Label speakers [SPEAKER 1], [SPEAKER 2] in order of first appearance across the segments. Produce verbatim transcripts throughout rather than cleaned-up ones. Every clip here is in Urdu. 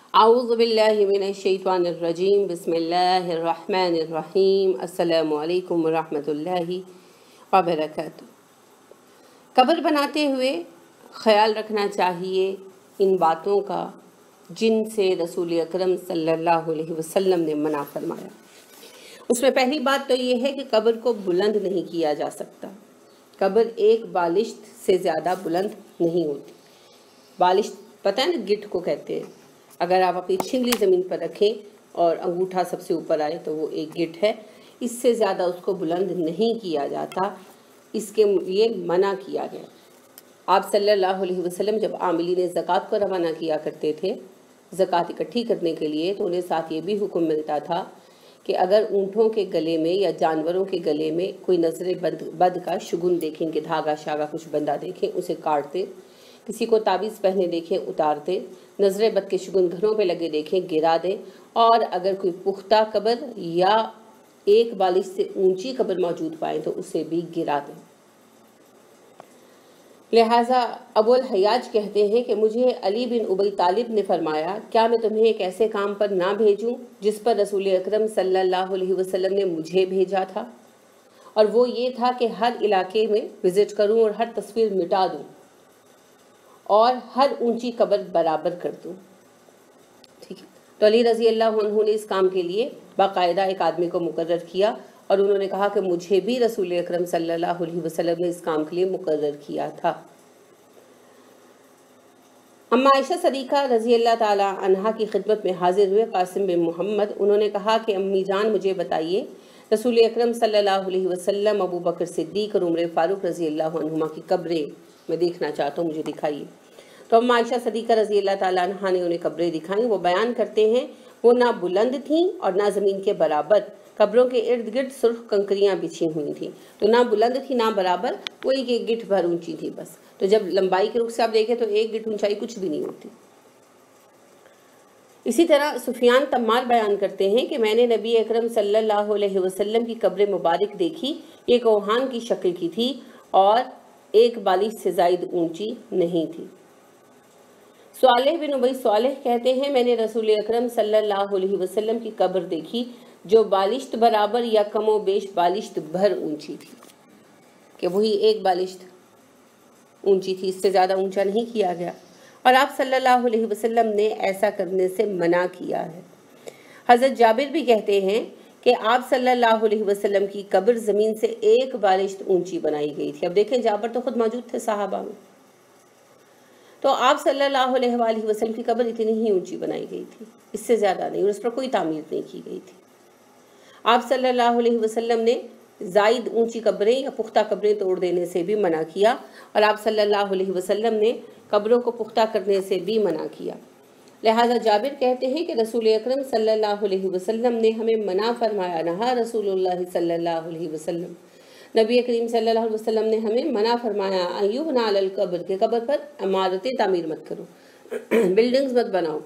[SPEAKER 1] اعوذ باللہ من الشیطان الرجیم بسم اللہ الرحمن الرحیم السلام علیکم ورحمۃ اللہ وبرکاتہ۔ قبر بناتے ہوئے خیال رکھنا چاہیے ان باتوں کا جن سے رسول اکرم صلی اللہ علیہ وسلم نے منع فرمایا۔ اس میں پہلی بات تو یہ ہے کہ قبر کو بلند نہیں کیا جا سکتا۔ قبر ایک بالشت سے زیادہ بلند نہیں ہوتی۔ بالشت پتہ ہے نا، گٹ کو کہتے ہیں۔ اگر آپ اپنی چھنگلی زمین پر رکھیں اور انگوٹھا سب سے اوپر آئے تو وہ ایک گٹ ہے، اس سے زیادہ اس کو بلند نہیں کیا جاتا، اس کے لیے منع کیا گیا۔ آپ صلی اللہ علیہ وسلم جب عاملین زکوٰۃ کو روانہ کیا کرتے تھے زکوٰۃ اکٹھی کرنے کے لیے، تو انہیں ساتھ یہ بھی حکم ملتا تھا کہ اگر اونٹوں کے گلے میں یا جانوروں کے گلے میں کوئی نظر بد بد کا شگن دیکھیں کہ دھاگا شاگا کچھ بندہ دیکھیں اسے کاٹتے، کسی کو تعویذ پہنے دیکھیں اتارتے، نظر بد کے شگن گھروں پہ لگے دیکھیں گرا دیں، اور اگر کوئی پختہ قبر یا ایک بالش سے اونچی قبر موجود پائیں تو اسے بھی گرا دیں۔ لہٰذا ابو الحیاج کہتے ہیں کہ مجھے علی بن ابی طالب نے فرمایا، کیا میں تمہیں ایک ایسے کام پر نہ بھیجوں جس پر رسول اکرم صلی اللہ علیہ وسلم نے مجھے بھیجا تھا؟ اور وہ یہ تھا کہ ہر علاقے میں وزٹ کروں اور ہر تصویر مٹا دوں اور ہر اونچی قبر برابر کر دوں۔ ٹھیک ہے، تو علی رضی اللہ عنہ نے اس کام کے لیے باقاعدہ ایک آدمی کو مقرر کیا، اور انہوں نے کہا کہ مجھے بھی رسول اکرم صلی اللہ علیہ وسلم نے اس کام کے لیے مقرر کیا تھا۔ اما عائشہ صدیقہ رضی اللہ تعالی عنہا کی خدمت میں حاضر ہوئے قاسم بن محمد، انہوں نے کہا کہ امی جان مجھے بتائیے، رسول اکرم صلی اللہ علیہ وسلم، ابو بکر صدیق اور عمر فاروق رضی اللہ عنہما کی قبریں میں دیکھنا چاہتا ہوں، مجھے دکھائیے۔ تو اما عائشہ صدیقہ رضی اللہ تعالیٰ عنہ نے انہیں قبریں دکھائیں۔ وہ بیان کرتے ہیں وہ نہ بلند تھیں اور نہ زمین کے برابر، قبروں کے ارد گرد سرخ کنکریاں بچھی ہوئی تھیں، تو نہ بلند تھی نہ برابر، وہی کہ ایک گٹ بھر اونچی تھی بس۔ تو جب لمبائی کے رخ سے آپ دیکھیں تو ایک گٹ اونچائی کچھ بھی نہیں ہوتی۔ اسی طرح سفیان تمار بیان کرتے ہیں کہ میں نے نبی اکرم صلی اللہ علیہ وسلم کی قبر مبارک دیکھی، یہ کوہان کی شکل کی تھی اور ایک بالش سے زائد اونچی نہیں تھی۔ صالح بن ابی صالح کہتے ہیں میں نے رسول اکرم صلی اللہ علیہ وسلم کی قبر دیکھی جو بالشت برابر یا کم و بیش بالشت بھر اونچی تھی، کہ وہی ایک بالشت اونچی تھی، اس سے زیادہ اونچا نہیں کیا گیا، اور آپ صلی اللہ علیہ وسلم نے ایسا کرنے سے منع کیا ہے۔ حضرت جابر بھی کہتے ہیں کہ آپ صلی اللہ علیہ وسلم کی قبر زمین سے ایک بالشت اونچی بنائی گئی تھی۔ اب دیکھیں جابر تو خود موجود تھے صحابہ میں، تو آپ صلی اللہ علیہ وآلہ وسلم کی قبر اتنی ہی اونچی بنائی گئی تھی، اس سے زیادہ نہیں، اور اس پر کوئی تعمیر نہیں کی گئی تھی۔ آپ صلی اللہ علیہ وسلم نے زائد اونچی قبریں یا پختہ قبریں توڑ دینے سے بھی منع کیا، اور آپ صلی اللہ علیہ وسلم نے قبروں کو پختہ کرنے سے بھی منع کیا۔ لہٰذا جابر کہتے ہیں کہ رسول اکرم صلی اللہ علیہ وسلم نے ہمیں منع فرمایا، نہا رسول اللہ صلی اللہ علیہ وسلم، نبی کریم صلی اللہ علیہ وسلم نے ہمیں منع فرمایا ایوبنا علی القبر، کے قبر پر عمارتیں تعمیر مت کرو، بلڈنگز مت بناؤ،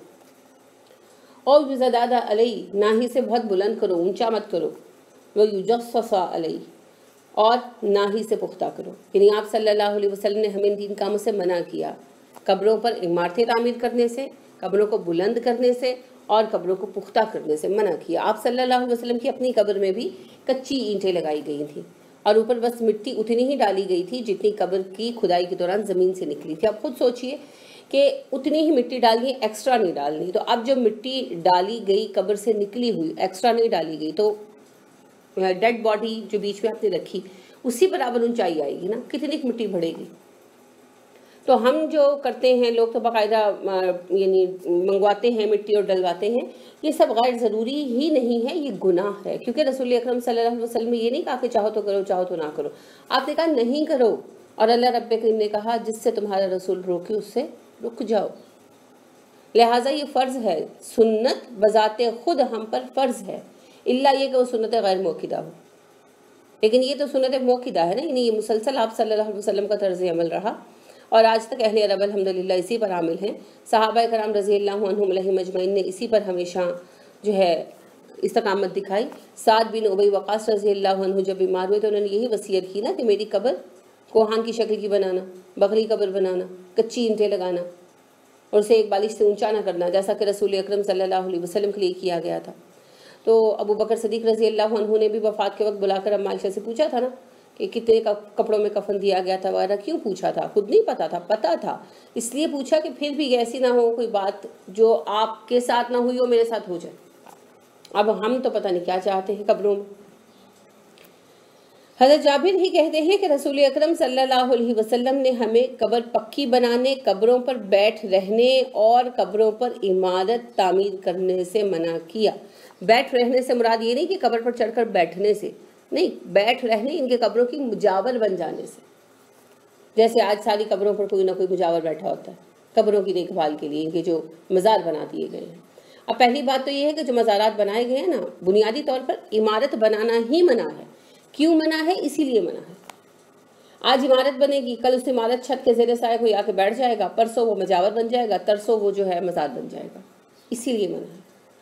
[SPEAKER 1] اور یزداد علی، نہ ہی سے بہت بلند کرو، اونچا مت کرو، ویجصص علی، اور نہ ہی سے پختہ کرو۔ یعنی آپ صلی اللہ علیہ وسلم نے ہمیں ان تین کاموں سے منع کیا، قبروں پر عمارتیں تعمیر کرنے سے، قبروں کو بلند کرنے سے، اور قبروں کو پختہ کرنے سے منع کیا۔ آپ صلی اللہ علیہ وسلم کی اپنی قبر میں بھی کچی اینٹیں لگائی گئی تھیں، اور اوپر بس مٹی اتنی ہی ڈالی گئی تھی جتنی قبر کی کھدائی کے دوران زمین سے نکلی تھی۔ اب خود سوچئے کہ اتنی ہی مٹی ڈالنی ہے، ایکسٹرا نہیں ڈالنی، تو اب جو مٹی ڈالی گئی قبر سے نکلی ہوئی، ایکسٹرا نہیں ڈالی گئی، تو ڈیڈ باڈی جو بیچ میں آپ نے رکھی اسی برابر اونچائی آئے گی نا، کتنی مٹی بڑھے گی۔ تو ہم جو کرتے ہیں لوگ تو باقاعدہ یعنی منگواتے ہیں مٹی اور ڈلواتے ہیں، یہ سب غیر ضروری ہی نہیں ہے، یہ گناہ ہے، کیونکہ رسول اکرم صلی اللہ علیہ وسلم نے یہ نہیں کہا کہ چاہو تو کرو چاہو تو نہ کرو، آپ نے کہا نہیں کرو، اور اللہ رب کریم نے کہا جس سے تمہارا رسول روکے اس سے رک جاؤ۔ لہٰذا یہ فرض ہے، سنت بذات خود ہم پر فرض ہے، الا یہ کہ وہ سنت غیر موقدہ ہو، لیکن یہ تو سنت موقدہ ہے نا، یعنی یہ مسلسل آپ صلی اللہ علیہ وسلم کا طرز عمل رہا، اور آج تک اہل عرب الحمدللہ اسی پر عامل ہیں۔ صحابہ کرام رضی اللہ عنہم علیہم اجمعین نے اسی پر ہمیشہ جو ہے استقامت دکھائی۔ سعد بن ابی وقاص رضی اللہ عنہ جب بیمار ہوئے تو انہوں نے یہی وصیت کی نا کہ میری قبر کوہان کی شکل کی بنانا، بکری قبر بنانا، کچی اینٹیں لگانا، اور اسے ایک بالش سے اونچا نہ کرنا، جیسا کہ رسول اکرم صلی اللہ علیہ وسلم کے لیے کیا گیا تھا۔ تو ابو بکر صدیق رضی اللہ عنہ نے بھی وفات کے وقت بلا کر اما عائشہ سے پوچھا تھا نا کہ کتنے کپڑوں میں کفن دیا گیا تھا وغیرہ، کیوں پوچھا تھا؟ خود نہیں پتا تھا، پتا تھا، اس لیے پوچھا کہ پھر بھی ایسی نہ ہو کوئی بات جو آپ کے ساتھ نہ ہوئی ہو میرے ساتھ ہو جائے۔ اب ہم تو پتہ نہیں کیا چاہتے ہیں قبروں میں۔ حضرت جابر ہی کہتے ہیں کہ رسول اکرم صلی اللہ علیہ وسلم نے ہمیں قبر پکی بنانے، قبروں پر بیٹھ رہنے اور قبروں پر عمارت تعمیر کرنے سے منع کیا۔ بیٹھ رہنے سے مراد یہ نہیں کہ قبر پر چڑھ کر بیٹھنے سے، نہیں، بیٹھ رہنے ان کے قبروں کی مجاور بن جانے سے، جیسے آج ساری قبروں پر کوئی نہ کوئی مجاور بیٹھا ہوتا ہے قبروں کی دیکھ بھال کے لیے، ان کے جو مزار بنا دیے گئے ہیں۔ اب پہلی بات تو یہ ہے کہ جو مزارات بنائے گئے ہیں نا، بنیادی طور پر عمارت بنانا ہی منع ہے۔ کیوں منع ہے؟ اسی لیے منع ہے۔ آج عمارت بنے گی، کل اس عمارت چھت کے زیر سائے کوئی آ کے بیٹھ جائے گا، پرسوں وہ مجاور بن جائے گا، ترسوں وہ جو ہے مزار بن جائے گا، اسی لیے منع ہے۔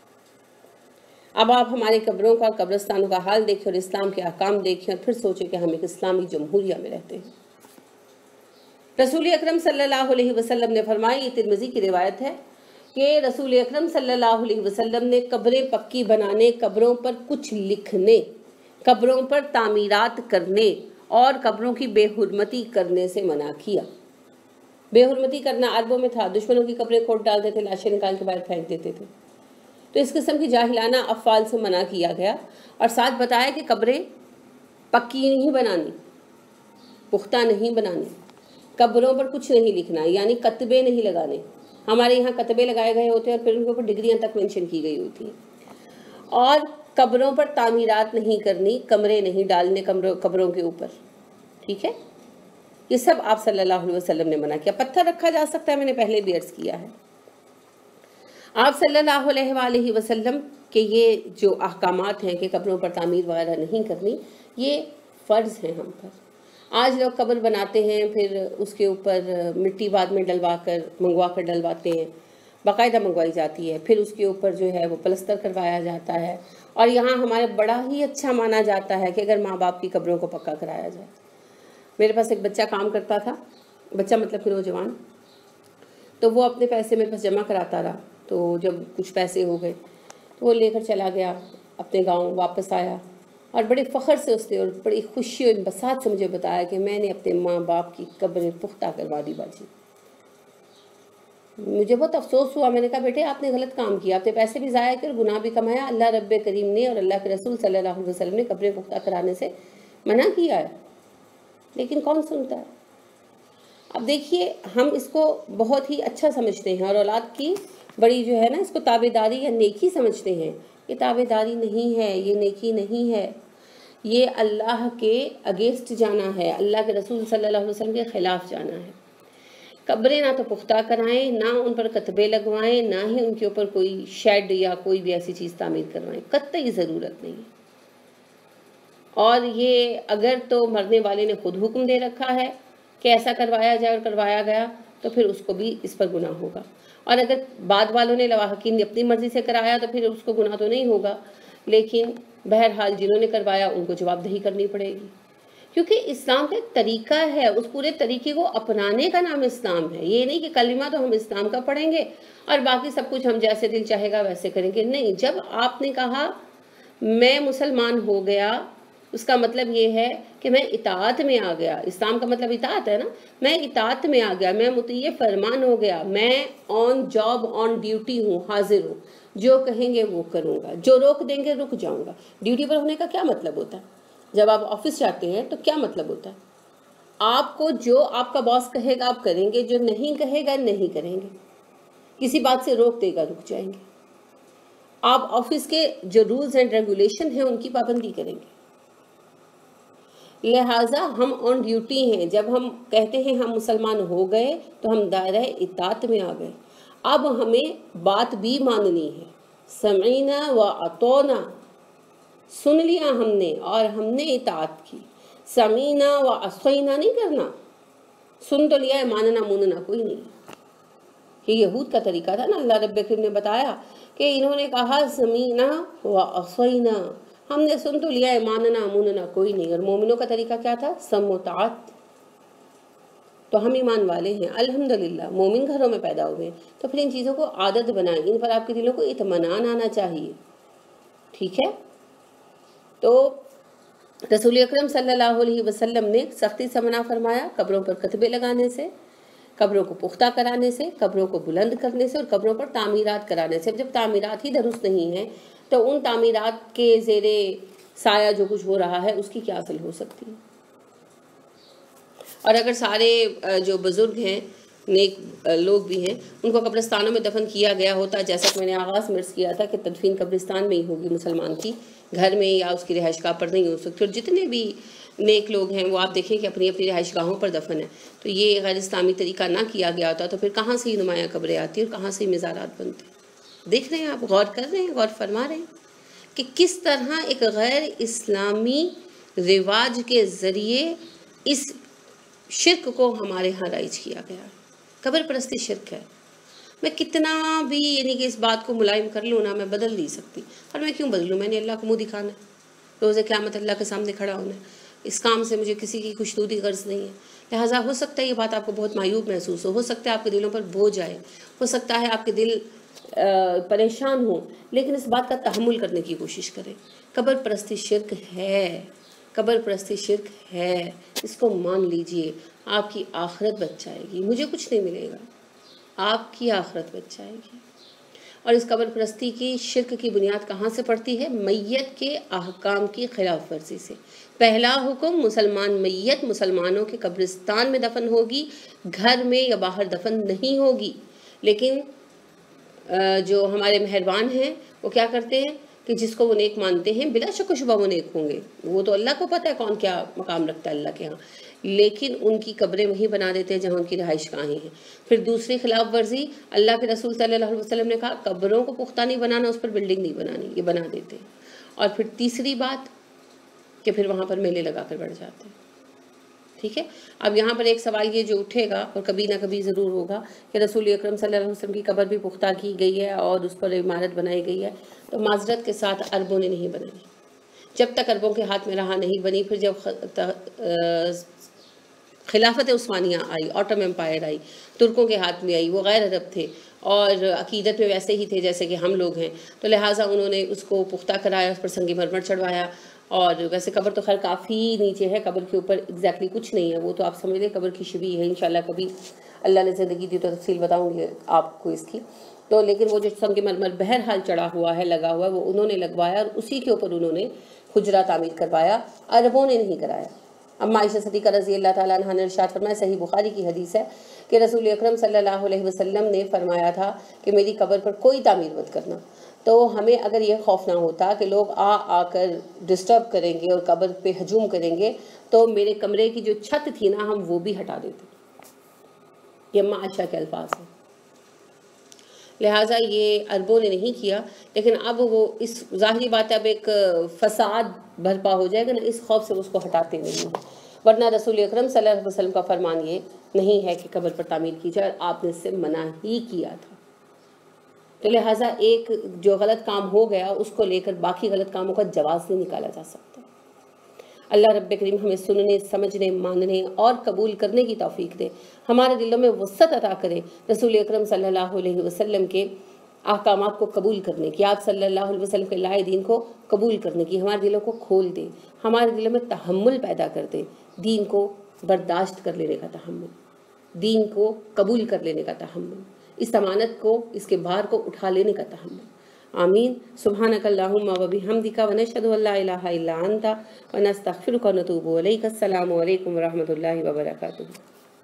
[SPEAKER 1] اب آپ ہمارے قبروں کا، قبرستانوں کا حال دیکھیں اور اسلام کے احکام دیکھیں اور پھر سوچیں کہ ہم ایک اسلامی جمہوریہ میں رہتے ہیں۔ رسول اکرم صلی اللہ علیہ وسلم نے فرمایا، یہ ترمذی کی روایت ہے کہ رسول اکرم صلی اللہ علیہ وسلم نے قبریں پکی بنانے، قبروں پر کچھ لکھنے، قبروں پر تعمیرات کرنے اور قبروں کی بے حرمتی کرنے سے منع کیا۔ بے حرمتی کرنا عربوں میں تھا، دشمنوں کی قبریں کھود ڈالتے تھے، لاشیں نکال کے باہر پھینک دیتے تھے۔ تو اس قسم کی جاہلانہ افعال سے منع کیا گیا، اور ساتھ بتایا کہ قبریں پکی نہیں بنانی، پختہ نہیں بنانی، قبروں پر کچھ نہیں لکھنا، یعنی کتبے نہیں لگانے۔ ہمارے یہاں کتبے لگائے گئے ہوتے ہیں اور پھر ان کے اوپر ڈگریاں تک مینشن کی گئی ہوتی ہیں۔ اور قبروں پر تعمیرات نہیں کرنی، کمرے نہیں ڈالنے قبروں کے اوپر، ٹھیک ہے؟ یہ سب آپ صلی اللہ علیہ وسلم نے منع کیا۔ پتھر رکھا جا سکتا ہے، میں نے پہلے بھی عرض کیا ہے۔ آپ صلی اللہ علیہ وآلہ وسلم کے یہ جو احکامات ہیں کہ قبروں پر تعمیر وغیرہ نہیں کرنی، یہ فرض ہیں ہم پر۔ آج لوگ قبر بناتے ہیں، پھر اس کے اوپر مٹی بعد میں ڈلوا کر منگوا کر ڈلواتے ہیں، باقاعدہ منگوائی جاتی ہے، پھر اس کے اوپر جو ہے وہ پلستر کروایا جاتا ہے، اور یہاں ہمارے بڑا ہی اچھا مانا جاتا ہے کہ اگر ماں باپ کی قبروں کو پکا کرایا جائے۔ میرے پاس ایک بچہ کام کرتا تھا، بچہ مطلب کہ نوجوان، تو وہ اپنے پیسے میرے پاس جمع کراتا رہا، تو جب کچھ پیسے ہو گئے تو وہ لے کر چلا گیا اپنے گاؤں، واپس آیا اور بڑے فخر سے اس نے اور بڑی خوشی اور انبساط سے مجھے بتایا کہ میں نے اپنے ماں باپ کی قبریں پختہ کروا دی باجی۔ مجھے بہت افسوس ہوا، میں نے کہا بیٹے آپ نے غلط کام کیا، آپ نے پیسے بھی ضائع کر، گناہ بھی کمایا، اللہ رب کریم نے اور اللہ کے رسول صلی اللہ علیہ وسلم نے قبریں پختہ کرانے سے منع کیا ہے، لیکن کون سنتا ہے؟ اب دیکھیے، ہم اس کو بہت ہی اچھا سمجھتے ہیں اور اولاد کی بڑی جو ہے نا اس کو تابعداری یا نیکی سمجھتے ہیں۔ یہ تابعداری نہیں ہے، یہ نیکی نہیں ہے، یہ اللہ کے اگینسٹ جانا ہے، اللہ کے رسول صلی اللہ علیہ وسلم کے خلاف جانا ہے۔ قبریں نہ تو پختہ کرائیں، نہ ان پر کتبے لگوائیں، نہ ہی ان کے اوپر کوئی شیڈ یا کوئی بھی ایسی چیز تعمیر کروائیں، قطعی ضرورت نہیں۔ اور یہ اگر تو مرنے والے نے خود حکم دے رکھا ہے کہ ایسا کروایا جائے اور کروایا گیا تو پھر اس کو بھی اس پر گناہ ہوگا، اور اگر بعد والوں نے لواحقین نے اپنی مرضی سے کرایا تو پھر اس کو گناہ تو نہیں ہوگا، لیکن بہرحال جنہوں نے کروایا ان کو جواب دہی کرنی پڑے گی، کیونکہ اسلام کا ایک طریقہ ہے، اس پورے طریقے کو اپنانے کا نام اسلام ہے۔ یہ نہیں کہ کلمہ تو ہم اسلام کا پڑھیں گے اور باقی سب کچھ ہم جیسے دل چاہے گا ویسے کریں گے، نہیں۔ جب آپ نے کہا میں مسلمان ہو گیا، اس کا مطلب یہ ہے کہ میں اطاعت میں آ گیا، اسلام کا مطلب اطاعت ہے نا، میں اطاعت میں آ گیا، میں مطیع فرمان ہو گیا، میں آن جاب آن ڈیوٹی ہوں، حاضر ہوں، جو کہیں گے وہ کروں گا، جو روک دیں گے رک جاؤں گا۔ ڈیوٹی پر ہونے کا کیا مطلب ہوتا ہے؟ جب آپ آفس جاتے ہیں تو کیا مطلب ہوتا ہے؟ آپ کو جو آپ کا باس کہے گا آپ کریں گے، جو نہیں کہے گا نہیں کریں گے، کسی بات سے روک دے گا رک جائیں گے۔ آپ آفس کے جو رولز اینڈ ریگولیشن ہیں ان کی پابندی کریں گے۔ لہٰذا ہم آن ڈیوٹی ہیں، جب ہم کہتے ہیں ہم مسلمان ہو گئے تو ہم دائرہ اطاعت میں آ گئے۔ اب ہمیں بات بھی ماننی ہے، سمعینا و اطعنا، سن لیا ہم نے اور ہم نے اطاعت کی، سمینا و عصینا نہیں کرنا، سن تو لیا ہے، ماننا موننا کوئی نہیں۔ یہ یہود کا طریقہ تھا نا، اللہ رب کریم نے بتایا کہ انہوں نے کہا سمینا و عصینا، ہم نے سن تو لیا ہے، ماننا موننا کوئی نہیں۔ اور مومنوں کا طریقہ کیا تھا؟ سم و طاعت۔ تو ہم ایمان والے ہیں الحمدللہ، مومن گھروں میں پیدا ہوئے ہیں، تو پھر ان چیزوں کو عادت بنائیں، ان پر آپ کے دلوں کو اطمینان آنا چاہیے، ٹھیک ہے؟ تو رسول اکرم صلی اللہ علیہ وسلم نے سختی سے منع فرمایا قبروں پر خطبے لگانے سے، قبروں کو پختہ کرانے سے، قبروں کو بلند کرنے سے، اور قبروں پر تعمیرات کرانے سے۔ جب تعمیرات ہی درست نہیں ہیں تو ان تعمیرات کے زیر سایہ جو کچھ ہو رہا ہے اس کی کیا اصل ہو سکتی ہے؟ اور اگر سارے جو بزرگ ہیں، نیک لوگ بھی ہیں، ان کو قبرستانوں میں دفن کیا گیا ہوتا، جیسا کہ میں نے آغاز میں عرض کیا تھا کہ تدفین قبرستان میں ہی ہوگی مسلمان کی، گھر میں یا اس کی رہائش گاہ پر نہیں ہو سکتی، اور جتنے بھی نیک لوگ ہیں وہ آپ دیکھیں کہ اپنی اپنی رہائش گاہوں پر دفن ہیں، تو یہ غیر اسلامی طریقہ نہ کیا گیا ہوتا تو پھر کہاں سے ہی نمایاں قبریں آتی اور کہاں سے ہی مزارات بنتے؟ دیکھ رہے ہیں آپ، غور کر رہے ہیں، غور فرما رہے ہیں کہ کس طرح ایک غیر اسلامی رواج کے ذریعے اس شرک کو ہمارے ہاں رائج کیا گیا۔ قبر پرستی شرک ہے۔ میں کتنا بھی یعنی کہ اس بات کو ملائم کر لوں نا، میں بدل نہیں سکتی، اور میں کیوں بدلوں؟ میں نے اللہ کو منہ دکھانا ہے، روز قیامت اللہ کے سامنے کھڑا ہونا ہے، اس کام سے مجھے کسی کی خوشنودی غرض نہیں ہے۔ لہٰذا ہو سکتا ہے یہ بات آپ کو بہت معیوب محسوس ہو ہو سکتا ہے آپ کے دلوں پر بوجھ آئے، ہو سکتا ہے آپ کے دل پریشان ہوں، لیکن اس بات کا تحمل کرنے کی کوشش کریں۔ قبر پرستی شرک ہے، قبر پرستی شرک ہے، اس کو مان لیجئے، آپ کی آخرت بچ جائے گی، مجھے کچھ نہیں ملے گا، آپ کی آخرت بچ جائے گی۔ اور اس قبر پرستی کی شرک کی بنیاد کہاں سے پڑتی ہے؟ میت کے احکام کی خلاف ورزی سے۔ پہلا حکم، مسلمان میت مسلمانوں کے قبرستان میں دفن ہوگی، گھر میں یا باہر دفن نہیں ہوگی۔ لیکن جو ہمارے مہربان ہیں وہ کیا کرتے ہیں کہ جس کو وہ نیک مانتے ہیں بلا شک و شبہ وہ نیک ہوں گے، وہ تو اللہ کو پتہ ہے کون کیا مقام رکھتا ہے اللہ کے ہاں، لیکن ان کی قبریں وہیں بنا دیتے ہیں جہاں ان کی رہائش گاہیں ہیں۔ پھر دوسری خلاف ورزی، اللہ کے رسول صلی اللہ علیہ وسلم نے کہا قبروں کو پختہ نہیں بنانا، اس پر بلڈنگ نہیں بنانی، یہ بنا دیتے ہیں۔ اور پھر تیسری بات کہ پھر وہاں پر میلے لگا کر بیٹھ جاتے ہیں، ٹھیک ہے؟ اب یہاں پر ایک سوال یہ جو اٹھے گا اور کبھی نہ کبھی ضرور ہوگا کہ رسول اکرم صلی اللہ علیہ وسلم کی قبر بھی پختہ کی گئی ہے اور اس پر عمارت بنائی گئی ہے، تو معذرت کے ساتھ عربوں نے نہیں بنائی۔ جب تک عربوں کے ہاتھ میں رہا نہیں بنی، پھر جب خلافت عثمانیہ آئی، آٹم امپائر آئی، ترکوں کے ہاتھ میں آئی، وہ غیر عرب تھے اور عقیدت میں ویسے ہی تھے جیسے کہ ہم لوگ ہیں، تو لہٰذا انہوں نے اس کو پختہ کرایا، اس پر سنگ مرمر چڑھوایا، اور ویسے قبر تو خیر کافی نیچے ہے، قبر کے اوپر ایگزیکٹلی کچھ نہیں ہے، وہ تو آپ سمجھ لیں قبر کی شبیہ ہے، انشاءاللہ کبھی اللہ نے زندگی دی تو تفصیل بتاؤں گی آپ کو اس کی۔ تو لیکن وہ جو سنگ مرمر بہرحال چڑھا ہوا ہے، لگا ہوا ہے، وہ انہوں نے لگوایا اور اسی کے اوپر انہوں نے حجرہ تعمیر کروایا، عربوں نے نہیں کرایا۔ اما عائشہ صدیقہ رضی اللہ تعالیٰ عنہ نے ارشاد فرمایا، صحیح بخاری کی حدیث ہے کہ رسول اکرم صلی اللہ علیہ وسلم نے فرمایا تھا کہ میری قبر پر کوئی تعمیر مت کرنا۔ تو ہمیں اگر یہ خوف نہ ہوتا کہ لوگ آ آ کر ڈسٹرب کریں گے اور قبر پہ ہجوم کریں گے، تو میرے کمرے کی جو چھت تھی نا ہم وہ بھی ہٹا دیتے۔ یہ اما عائشہ کے الفاظ ہیں۔ لہٰذا یہ عربوں نے نہیں کیا، لیکن اب وہ اس ظاہری بات ہے اب ایک فساد برپا ہو جائے گا نا، اس خوف سے اس کو ہٹاتے نہیں ہیں، ورنہ رسول اکرم صلی اللہ علیہ وسلم کا فرمان یہ نہیں ہے کہ قبر پر تعمیر کی جائے، آپ نے اس سے منع ہی کیا تھا۔ تو لہٰذا ایک جو غلط کام ہو گیا اس کو لے کر باقی غلط کاموں کا جواز نہیں نکالا جا سکتا۔ اللہ رب کریم ہمیں سننے، سمجھنے، ماننے اور قبول کرنے کی توفیق دے، ہمارے دلوں میں وسعت عطا کرے رسول اکرم صلی اللہ علیہ وسلم کے احکامات کو قبول کرنے کی، آپ صلی اللہ علیہ وسلم کے لائے دین کو قبول کرنے کی، ہمارے دلوں کو کھول دے، ہمارے دلوں میں تحمل پیدا کر دے، دین کو برداشت کر لینے کا تحمل، دین کو قبول کر لینے کا تحمل، اس امانت کو، اس کے بھار کو اٹھا لینے کا تحمل۔ آمین۔ سبحانک اللہم و بحمدک ونشہد ان لا الہ الا انت ونستغفرک ونتوب الیک۔ السلام علیکم ورحمۃ اللہ وبرکاتہ۔